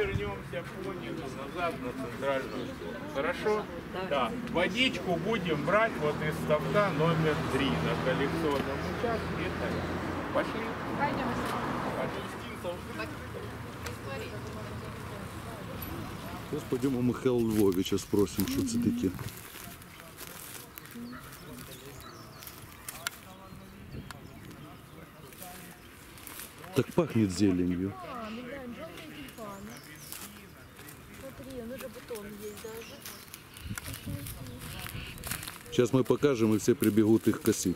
вернемся по низу назад на центральную сторону. Хорошо? Да. Водичку будем брать вот из ставка номер 3 на коллекционном участке. Пошли. Пойдем. Зараз пойдемо у Михайла Львовича спросимо, що це таке. Так пахнет зеленью. Смотри, он уже бутон есть даже. Сейчас мы покажем, и все прибегут их косить.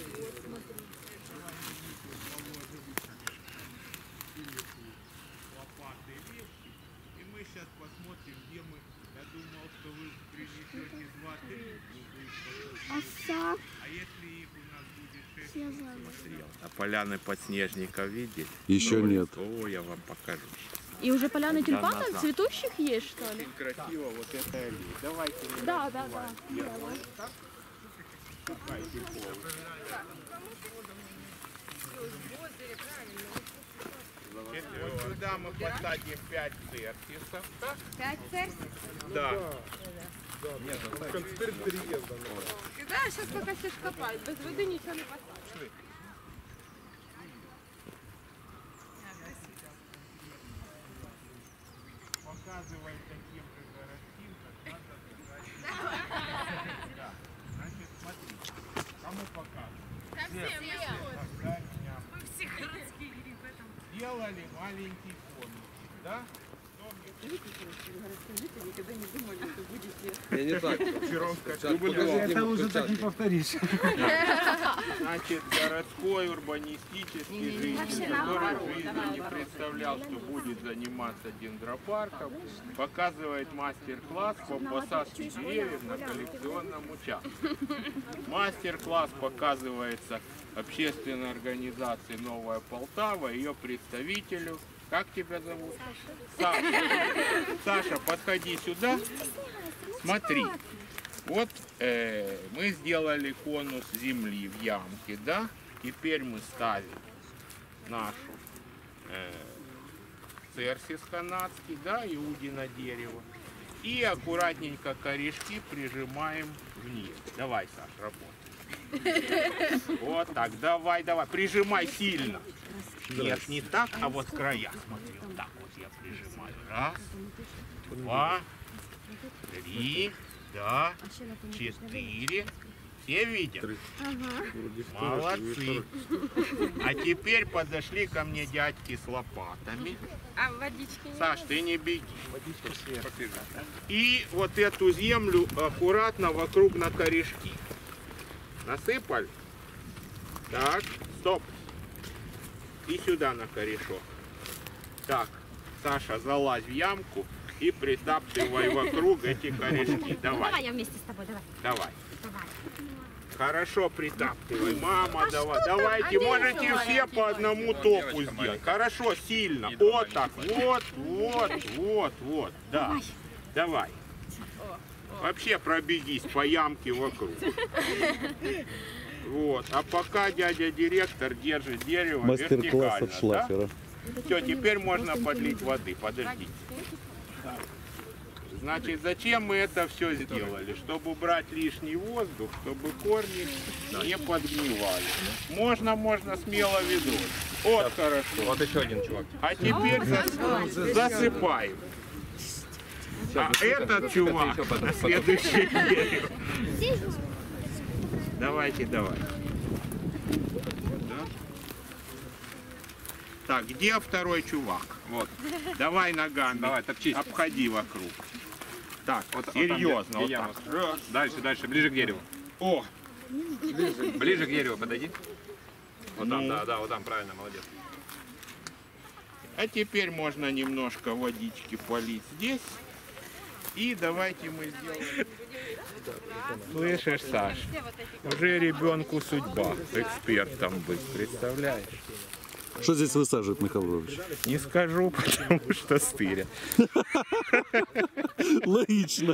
И мы сейчас посмотрим, где мы. Я думал, что вы принесете 2-3. А если их у нас будет 6? А поляны подснежника видели? Еще нет. О, я вам покажу. И уже поляны тюльпанов цветущих есть, что ли? Очень красиво вот это аллея. Давайте. Да. Вот сюда мы посадим 5 церкисов. 5 церквей? Да. Да, сейчас пока все копают. Без воды ничего не посадят. Показывай таким же городским, как надо держать. Да. Значит, смотри, кому показывать? Мы все городские ребята. Сделали маленький конус, да? Я не так. Это уже так не повторишь. Значит, городской урбанистический житель, который в жизни не представлял, что будет заниматься дендропарком, показывает мастер-класс по посадке деревьев на коллекционном участке. Мастер-класс показывается общественной организации «Новая Полтава», ее представителю. Как тебя зовут? Саша. Саша, подходи сюда. Смотри. Вот мы сделали конус земли в ямке, да? Теперь мы ставим нашу церсис канадский, да, иудино дерево. И аккуратненько корешки прижимаем вниз. Давай, Саша, работай. Вот так, давай. Прижимай сильно. Нет, не так, а вот края. Смотри, вот так вот я прижимаю. Раз, 2, 3, да, 4. Все видят? Молодцы. А теперь подошли ко мне дядьки с лопатами. А водички нет? Саш, ты не беги. И вот эту землю аккуратно вокруг на корешки. Насыпали? Так, стоп. И сюда на корешок. Так, Саша, залазь в ямку и притаптывай вокруг эти корешки. Давай. Давай я вместе с тобой, Давай. Хорошо притаптывай. Мама, давай. Давайте, можете все по одному топу сделать. Хорошо, сильно. Вот так. Вот. Да. Давай. Вообще пробегись по ямке вокруг. Вот. А пока дядя директор держит дерево Мастер-класс вертикально. от Шлафера. Да? Все, теперь можно подлить воды. Подождите. Значит, зачем мы это все сделали? Чтобы убрать лишний воздух, чтобы корни не подгнивали. Можно смело ведро. Вот хорошо. Вот еще один чувак. А теперь засыпаем. А этот чувак на следующий дерево. Давай. Да. Так, где второй чувак? Вот. Давай ногами. Давай, топчись. Обходи вокруг. Так, Вот серьезно. вот так. Раз. Дальше, ближе к дереву. О, Ближе к дереву подойди. Вот там, Ну. да, вот там, правильно, молодец. а теперь можно немножко водички полить здесь. И давайте мы сделаем. Слышишь, Саш? Уже ребенку судьба экспертом быть, представляешь? Что здесь высаживает Михаил Львович? Не скажу, потому что стыря. Логично.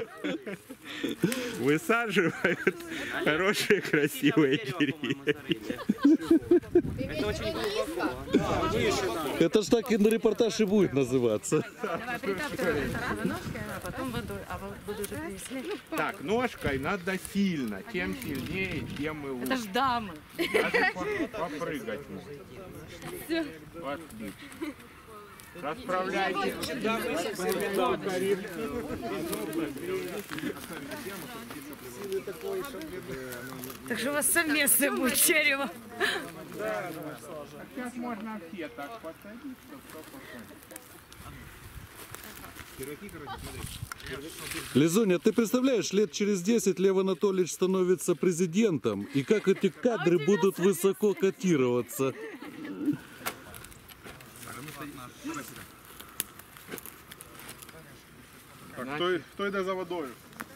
Высаживают хорошие, красивые деревья. Это очень глубоко. Это ж так и на репортаж и будет называться. Давай, притаптывай ножкой, а потом водой. А воду уже принесли. Так, ножкой надо сильно. Чем сильнее, тем и лучше. Это ж дамы. Даже попрыгать можно. Отлично. Расправляйте. Так что у вас совместное будет черево. Сейчас можно все так посадить, чтобы все посадить. Лизуня, ты представляешь, лет через 10 Лев Анатольевич становится президентом, и как эти кадры будут высоко котироваться. Так, хто йде за водою?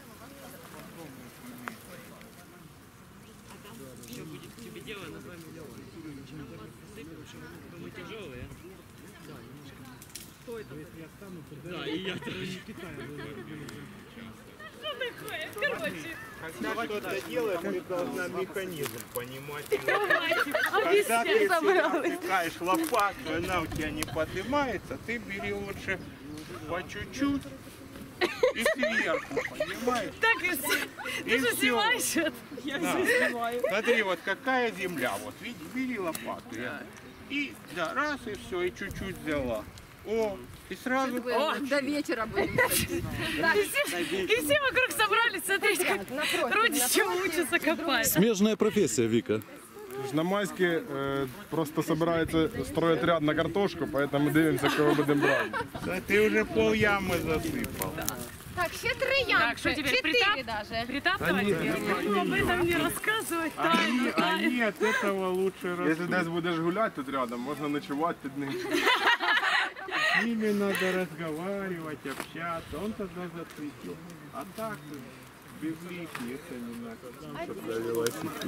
Когда что-то делаешь, ты должна механизм понимать. Когда ты опускаешь лопату, и она у тебя не поднимается, ты бери лучше по чуть-чуть и сверху, понимаешь? Так и все. Ты же снимаешь это? Я все снимаю. Смотри, вот какая земля, вот видишь, бери лопату. И да, раз и все, и чуть-чуть взяла. О, и сразу... До вечера будем. И все вокруг собрались смотреть, как родичи учатся копать. Смежная профессия, Вика. На майське просто собирається строить ряд на картошку, поэтому дивимося, кого будемо брати. Да ты уже пол ямы засыпал. Так, ще 3 ямки. Так, что теперь 4 даже. Притаптывать? Об этом не рассказывать. А нет, этого лучше Якщо рассказать. десь будеш гуляти тут рядом, можна ночувати під ним. С ними надо разговаривать, общаться, он тогда зацветет. А так без лишних это не надо.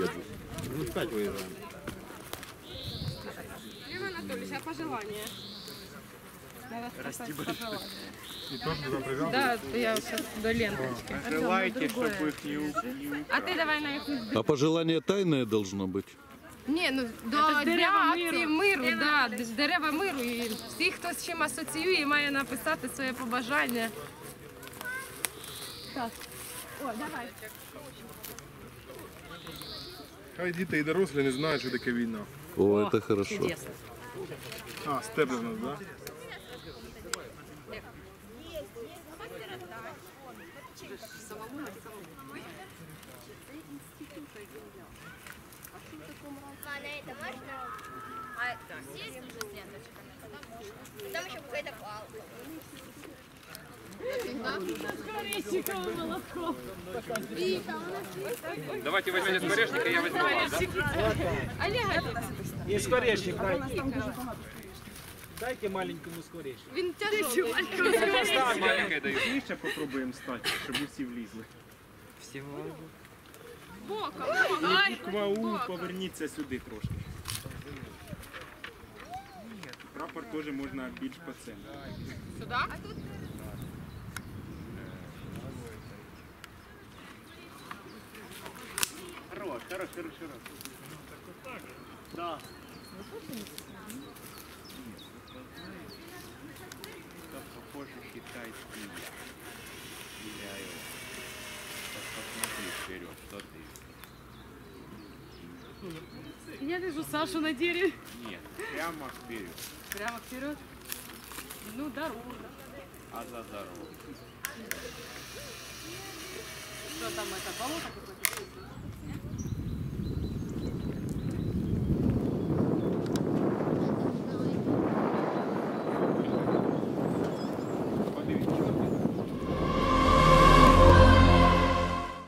Лев Анатольевич, а пожелания? Да, я сейчас до ленточки. Желайте, чтобы их не А ти давай на якусь... А пожелание тайное должно быть. Ні, ну до Це ж дерева Дня акції миру, да, дерева миру. І всі, хто з чим асоціює, має написати своє побажання. Хай діти і дорослі не знають, що таке війна. О, это хорошо. А, степи в нас, так? Да? А на это можно? А здесь уже с ленточками? Потом еще какая-то палка. Давайте возьмите скворечника, я возьму вас, да? И скворечник дайте. Дайте маленькому скворечник. Він тяжелий. Маленькая даю. Ще попробуємо стати, щоб усі влізли. Боком. Буква У, поверніться сюди трошки. Прапор теж можна більш по центру. Сюди? Хорош, хорош, хорош, хорош. Да. Это похоже китайский я. Или его. Сейчас посмотри вперед, что ты. Я вижу Сашу на дереве. Нет, прямо вперед. Прямо вперед. Ну, дорога. А за дорогу. Что там это, болото какое-то?